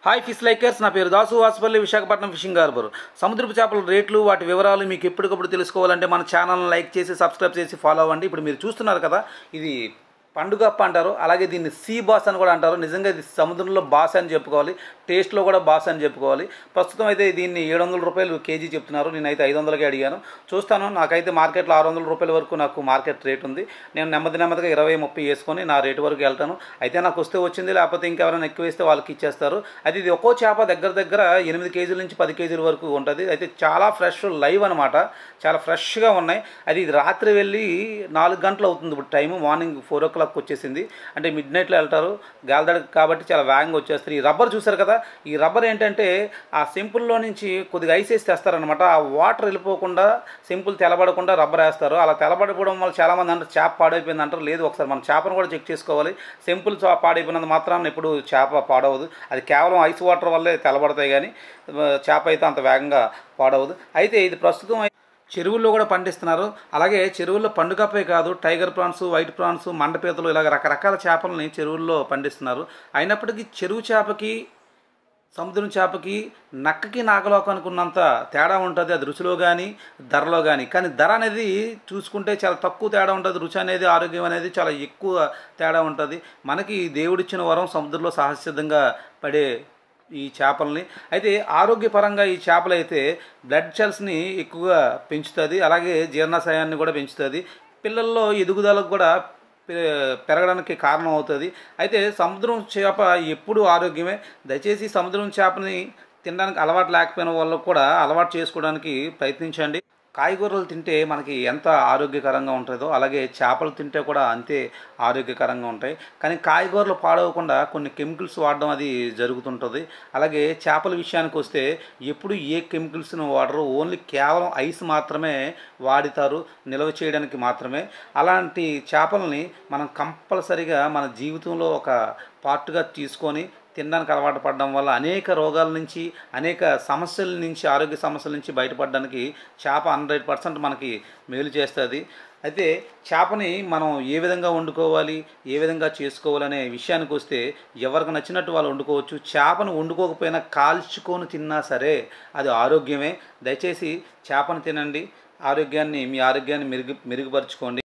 Hi fish likers, నా పేరు Dasu, Vasupalli, Visakhapatnam fishing harbour. సముద్రపు చేపల రేట్లు, వాటి వివరాలు మీకు ఎప్పటికప్పుడు తెలుసుకోవాలంటే మన ఛానల్ని లైక్ చేసి సబ్స్క్రైబ్ చేసి ఫాలో అవ్వండి. ఇప్పుడు మీరు చూస్తున్నారు కదా, ఇది పండుగప్ప అంటారు, అలాగే దీన్ని సీ బాస్ అని కూడా అంటారు. నిజంగా ఇది సముద్రంలో బాస్ అని చెప్పుకోవాలి, టేస్ట్లో కూడా బాస్ అని చెప్పుకోవాలి. ప్రస్తుతం అయితే దీన్ని 700 రూపాయలు కేజీ చెప్తున్నారు. నేనైతే 500కే అడిగాను. చూస్తాను, నాకైతే మార్కెట్లో 600 రూపాయల వరకు నాకు మార్కెట్ రేట్ ఉంది. నేను నెమ్మదిగా 20-30 వేసుకొని నా రేటు వరకు వెళ్తాను. అయితే నాకు వస్తే వచ్చింది, లేకపోతే ఇంకెవరైనా ఎక్కువ వేస్తే వాళ్ళకి ఇచ్చేస్తారు. అయితే ఇది ఒక్కో చేప దగ్గర 8 కేజీల నుంచి 10 కేజీల వరకు ఉంటుంది. అయితే చాలా ఫ్రెష్ లైవ్ అనమాట, చాలా ఫ్రెష్గా ఉన్నాయి. అది ఇది రాత్రి వెళ్ళి 4 గంటలు అవుతుంది ఇప్పుడు టైము. మార్నింగ్ 4 o'clock వచ్చేసింది. అంటే మిడ్ నైట్లో వెళ్తారు గాలిదడ కాబట్టి చాలా వేగంగా వచ్చేస్తారు. ఈ రబ్బర్ చూసారు కదా, ఈ రబ్బర్ ఏంటంటే ఆ సింపుల్లో నుంచి కొద్దిగా ఐస్ వేసి తెస్తారనమాట. ఆ వాటర్ వెళ్ళిపోకుండా, సింపుల్ తెలబడకుండా రబ్బర్ వేస్తారు. అలా తెలబడిపోవడం వల్ల చాలామంది అంటారు చేప పాడైపోయింది అంటారు. లేదు, ఒకసారి మనం చేపను కూడా చెక్ చేసుకోవాలి. సింపుల్ పాడైపోయినంత మాత్రాన్ని ఎప్పుడు చేప పాడవదు. అది కేవలం ఐస్ వాటర్ వల్లే తెలబడతాయి, కానీ చేప అయితే అంత వేగంగా పాడవదు. అయితే ఇది ప్రస్తుతం చెరువుల్లో కూడా పండిస్తున్నారు. అలాగే చెరువుల్లో పండుగపై కాదు, టైగర్ ప్రాన్స్, వైట్ ప్రాన్స్, మండపీతలు, ఇలాగ రకరకాల చేపలని చెరువుల్లో పండిస్తున్నారు. అయినప్పటికీ చెరువు చేపకి, సముద్రం చేపకి, నక్కకి, నాగలోకానికి ఉన్నంత తేడా ఉంటుంది. అది రుచిలో కానీ ధరలో కానీ. కానీ ధర అనేది చూసుకుంటే చాలా తక్కువ తేడా ఉంటుంది. రుచి అనేది, ఆరోగ్యం అనేది చాలా ఎక్కువ తేడా ఉంటుంది. మనకి దేవుడిచ్చిన వరం సముద్రంలో సహజసిద్ధంగా పడే ఈ చేపల్ని. అయితే ఆరోగ్యపరంగా ఈ చేపలు అయితే బ్లడ్ సెల్స్ని ఎక్కువగా పెంచుతుంది, అలాగే జీర్ణాశయాన్ని కూడా పెంచుతుంది. పిల్లల్లో ఎదుగుదలకు కూడా పెరగడానికి కారణం అవుతుంది. అయితే సముద్రం చేప ఎప్పుడూ ఆరోగ్యమే. దయచేసి సముద్రం చేపని తినడానికి అలవాటు లేకపోయిన వాళ్ళు కూడా అలవాటు చేసుకోవడానికి ప్రయత్నించండి. కాయగూరలు తింటే మనకి ఎంత ఆరోగ్యకరంగా ఉంటుందో, అలాగే చేపలు తింటే కూడా అంతే ఆరోగ్యకరంగా ఉంటాయి. కానీ కాయగూరలు పాడవకుండా కొన్ని కెమికల్స్ వాడడం అది జరుగుతుంటుంది. అలాగే చేపల విషయానికి వస్తే ఎప్పుడు ఏ కెమికల్స్ను వాడరు, ఓన్లీ కేవలం ఐస్ మాత్రమే వాడుతారు, నిల్వ చేయడానికి మాత్రమే. అలాంటి చేపలని మనం కంపల్సరిగా మన జీవితంలో ఒక పార్ట్గా తీసుకొని తినడానికి అలవాటు పడడం వల్ల అనేక రోగాల నుంచి, అనేక సమస్యల నుంచి, ఆరోగ్య సమస్యల నుంచి బయటపడడానికి చేప 100% మనకి మేలు చేస్తుంది. అయితే చేపని మనం ఏ విధంగా వండుకోవాలి, ఏ విధంగా చేసుకోవాలనే విషయానికి వస్తే ఎవరికి నచ్చినట్టు వాళ్ళు వండుకోవచ్చు. చేపను వండుకోకపోయినా కాల్చుకొని తిన్నా సరే అది ఆరోగ్యమే. దయచేసి చేపను తినండి, మీ ఆరోగ్యాన్ని మెరుగుపరుచుకోండి.